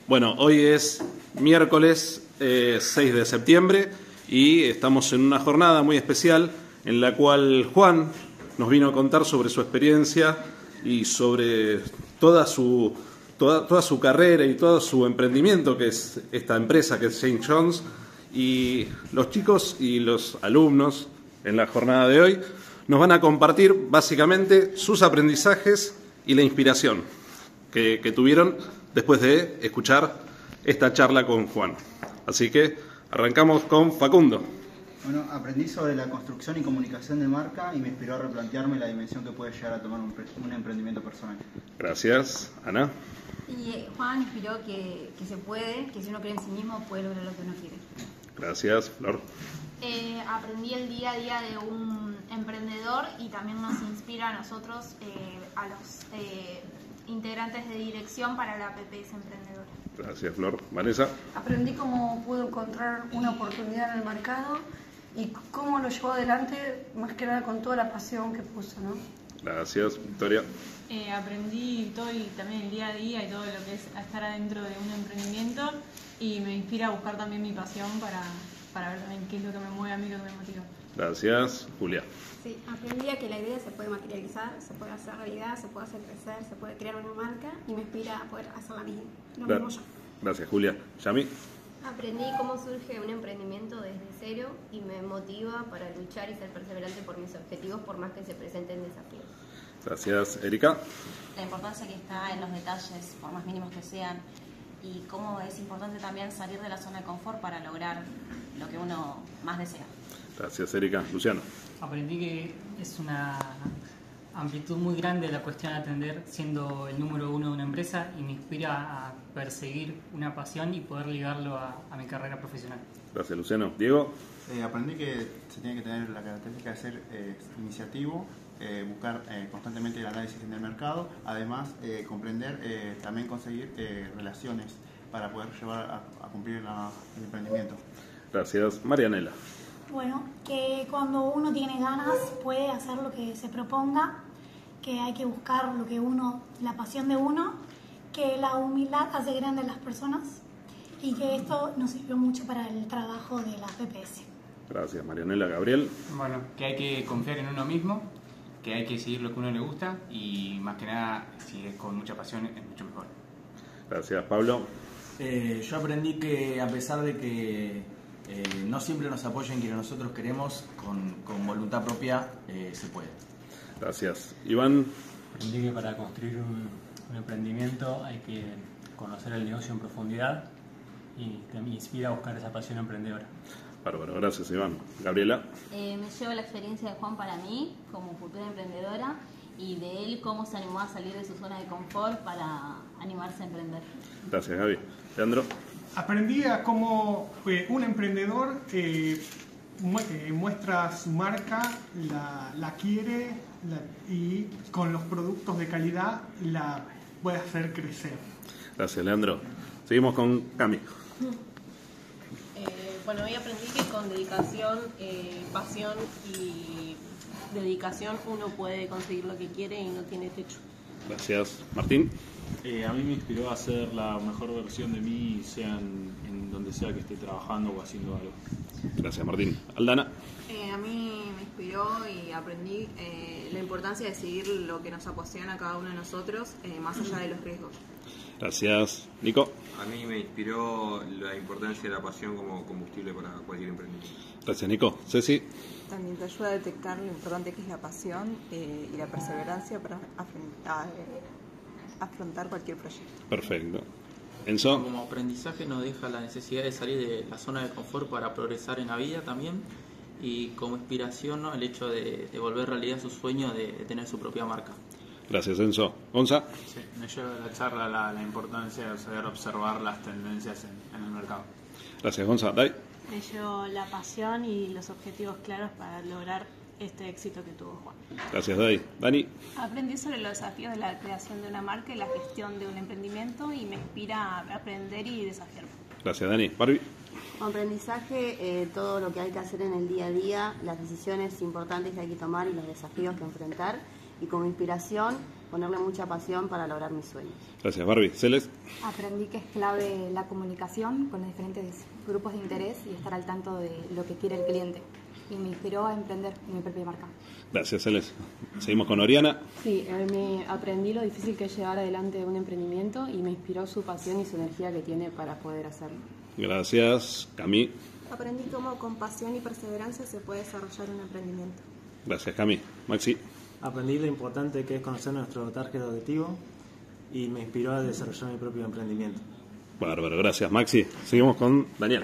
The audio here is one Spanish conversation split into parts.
Bueno, hoy es miércoles 6 de septiembre y estamos en una jornada muy especial en la cual Juan nos vino a contar sobre su experiencia y sobre toda su carrera y todo su emprendimiento, que es esta empresa que es St. John's. Y los chicos y los alumnos en la jornada de hoy nos van a compartir básicamente sus aprendizajes y la inspiración que tuvieron después de escuchar esta charla con Juan. Así que arrancamos con Facundo. Bueno, aprendí sobre la construcción y comunicación de marca y me inspiró a replantearme la dimensión que puede llegar a tomar un emprendimiento personal. Gracias. Ana. Y Juan inspiró que se puede, que si uno cree en sí mismo puede lograr lo que uno quiere. Gracias. Flor. Aprendí el día a día de un emprendedor y también nos inspira a nosotros, a los integrantes de dirección para la PPS Emprendedora. Gracias, Flor. Vanessa. Aprendí cómo pudo encontrar una oportunidad en el mercado y cómo lo llevó adelante, más que nada con toda la pasión que puso, ¿no? Gracias, Victoria. Aprendí todo y también el día a día y todo lo que es estar adentro de un emprendimiento y me inspira a buscar también mi pasión para ver también qué es lo que me mueve a mí, lo que me motiva. Gracias, Julia. Sí, aprendí a que la idea se puede materializar, se puede hacer realidad, se puede hacer crecer, se puede crear una marca y me inspira a poder hacer lo mismo yo. Gracias, Julia. Yami. Aprendí cómo surge un emprendimiento desde cero y me motiva para luchar y ser perseverante por mis objetivos por más que se presenten desafíos. Gracias, Erika. La importancia que está en los detalles, por más mínimos que sean, y cómo es importante también salir de la zona de confort para lograr lo que uno más desea. Gracias, Erika. Luciano. Aprendí que es una amplitud muy grande la cuestión de atender siendo el número uno de una empresa y me inspira a perseguir una pasión y poder ligarlo a mi carrera profesional. Gracias, Luciano. Diego. Aprendí que se tiene que tener la característica de ser iniciativo, buscar constantemente el análisis en el mercado, además comprender, también conseguir relaciones para poder llevar a cumplir el emprendimiento. Gracias, Marianela. Bueno, que cuando uno tiene ganas puede hacer lo que se proponga, que hay que buscar lo que la pasión de uno, que la humildad hace grandes a las personas y que esto nos sirvió mucho para el trabajo de la PPS. Gracias, Marianela. Gabriel. Bueno, que hay que confiar en uno mismo, que hay que seguir lo que a uno le gusta y más que nada, si es con mucha pasión, es mucho mejor. Gracias, Pablo. Yo aprendí que a pesar de que no siempre nos apoyen quienes nosotros queremos, con voluntad propia se puede. Gracias. Iván. Aprendí que para construir un emprendimiento hay que conocer el negocio en profundidad y me inspira a buscar esa pasión emprendedora. Bárbaro, gracias, Iván. Gabriela. Me llevo la experiencia de Juan para mí como futura emprendedora y de él cómo se animó a salir de su zona de confort para animarse a emprender. Gracias, Gaby. Leandro. Aprendí a cómo un emprendedor muestra su marca, la quiere y con los productos de calidad la puede hacer crecer. Gracias, Leandro. Seguimos con Cami. Bueno, hoy aprendí que con dedicación, pasión y dedicación uno puede conseguir lo que quiere y no tiene techo. Gracias. Martín. A mí me inspiró a ser la mejor versión de mí, sea en donde sea que esté trabajando o haciendo algo. Gracias, Martín. Aldana. A mí me inspiró y aprendí la importancia de seguir lo que nos apasiona a cada uno de nosotros, más allá de los riesgos. Gracias. Nico. A mí me inspiró la importancia de la pasión como combustible para cualquier emprendimiento. Gracias, Nico. Ceci. También te ayuda a detectar lo importante que es la pasión y la perseverancia para afrontar cualquier proyecto. Perfecto. Enzo. Como aprendizaje nos deja la necesidad de salir de la zona de confort para progresar en la vida también, y como inspiración, ¿no?, el hecho de volver realidad su sueño de tener su propia marca. Gracias, Enzo. Gonza. Sí, me lleva de la charla la importancia de saber observar las tendencias en el mercado. Gracias, Gonza. Dai. Me llevó la pasión y los objetivos claros para lograr este éxito que tuvo Juan. Gracias, Dai. Dani. Aprendí sobre los desafíos de la creación de una marca y la gestión de un emprendimiento y me inspira a aprender y desafiarme. Gracias, Dani. Barbie. Como aprendizaje, todo lo que hay que hacer en el día a día, las decisiones importantes que hay que tomar y los desafíos que enfrentar. Y como inspiración, ponerle mucha pasión para lograr mis sueños. Gracias, Barbie. Celeste. Aprendí que es clave la comunicación con los diferentes grupos de interés y estar al tanto de lo que quiere el cliente. Y me inspiró a emprender mi propia marca. Gracias, Celeste. Seguimos con Oriana. Sí, me aprendí lo difícil que es llevar adelante un emprendimiento y me inspiró su pasión y su energía que tiene para poder hacerlo. Gracias, Cami. Aprendí cómo con pasión y perseverancia se puede desarrollar un emprendimiento. Gracias, Cami. Maxi. Aprendí lo importante que es conocer nuestro target objetivo y me inspiró a desarrollar mi propio emprendimiento. Bárbaro, gracias, Maxi. Seguimos con Daniel.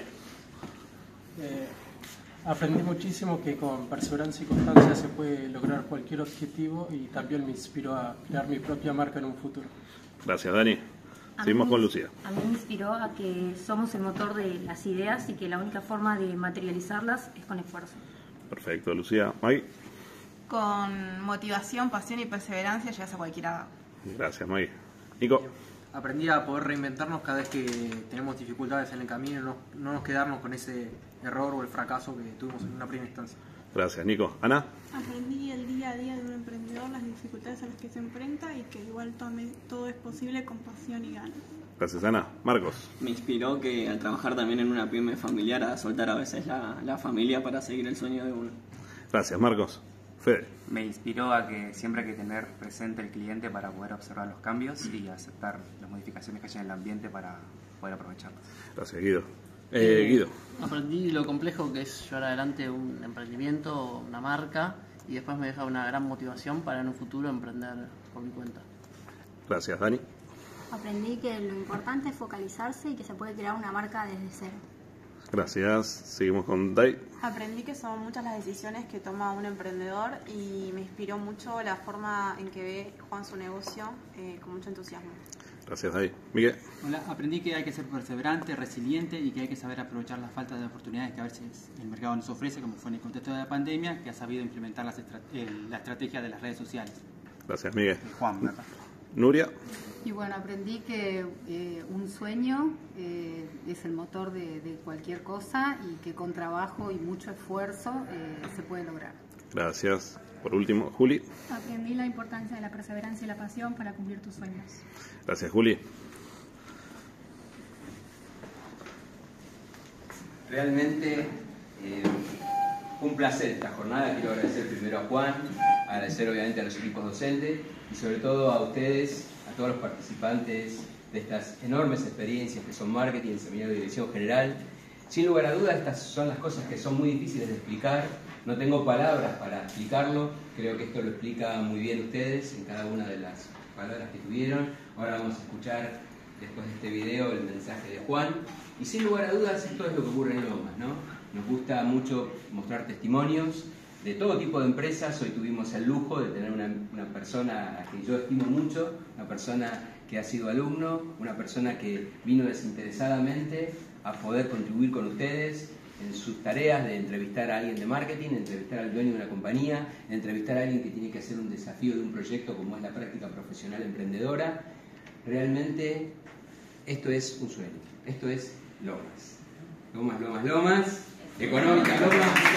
Aprendí muchísimo que con perseverancia y constancia se puede lograr cualquier objetivo y también me inspiró a crear mi propia marca en un futuro. Gracias, Dani. Seguimos con Lucía. A mí me inspiró a que somos el motor de las ideas y que la única forma de materializarlas es con esfuerzo. Perfecto, Lucía. Maggie. Con motivación, pasión y perseverancia llegas a cualquier lado. Gracias, Maggie. Nico. Aprendí a poder reinventarnos cada vez que tenemos dificultades en el camino, no nos quedarnos con ese error o el fracaso que tuvimos en una primera instancia. Gracias, Nico. Ana. Aprendí el día a día de un emprendedor, las dificultades a las que se enfrenta y que igual todo es posible con pasión y ganas. Gracias, Ana. Marcos. Me inspiró que al trabajar también en una pyme familiar a soltar a veces la familia para seguir el sueño de uno. Gracias, Marcos. Fede. Me inspiró a que siempre hay que tener presente el cliente para poder observar los cambios y aceptar las modificaciones que hay en el ambiente para poder aprovecharlos. Gracias, Guido. Guido. Aprendí lo complejo que es llevar adelante un emprendimiento, una marca, y después me deja una gran motivación para en un futuro emprender por mi cuenta. Gracias, Dani. Aprendí que lo importante es focalizarse y que se puede crear una marca desde cero. Gracias. Seguimos con Dai. Aprendí que son muchas las decisiones que toma un emprendedor y me inspiró mucho la forma en que ve Juan su negocio con mucho entusiasmo. Gracias, Dai. Miguel. Hola, aprendí que hay que ser perseverante, resiliente y que hay que saber aprovechar las faltas de oportunidades que a veces el mercado nos ofrece, como fue en el contexto de la pandemia, que ha sabido implementar la estrategia de las redes sociales. Gracias, Miguel. Juan, ¿verdad? Nuria. Y bueno, aprendí que un sueño es el motor de cualquier cosa y que con trabajo y mucho esfuerzo se puede lograr. Gracias. Por último, Juli. Aprendí la importancia de la perseverancia y la pasión para cumplir tus sueños. Gracias, Juli. Realmente un placer esta jornada. Quiero agradecer primero a Juan, agradecer obviamente a los equipos docentes y sobre todo a ustedes, a todos los participantes de estas enormes experiencias que son marketing, el seminario de dirección general. Sin lugar a dudas, estas son las cosas que son muy difíciles de explicar. No tengo palabras para explicarlo. Creo que esto lo explica muy bien ustedes en cada una de las palabras que tuvieron. Ahora vamos a escuchar, después de este video, el mensaje de Juan. Y sin lugar a dudas, esto es lo que ocurre en Lomas, ¿no? Nos gusta mucho mostrar testimonios de todo tipo de empresas. Hoy tuvimos el lujo de tener una persona a quien yo estimo mucho, una persona que ha sido alumno, una persona que vino desinteresadamente a poder contribuir con ustedes en sus tareas de entrevistar a alguien de marketing, de entrevistar al dueño de una compañía, de entrevistar a alguien que tiene que hacer un desafío de un proyecto como es la práctica profesional emprendedora. Realmente esto es un sueño, esto es Lomas. Lomas, Lomas, Lomas, económica Lomas.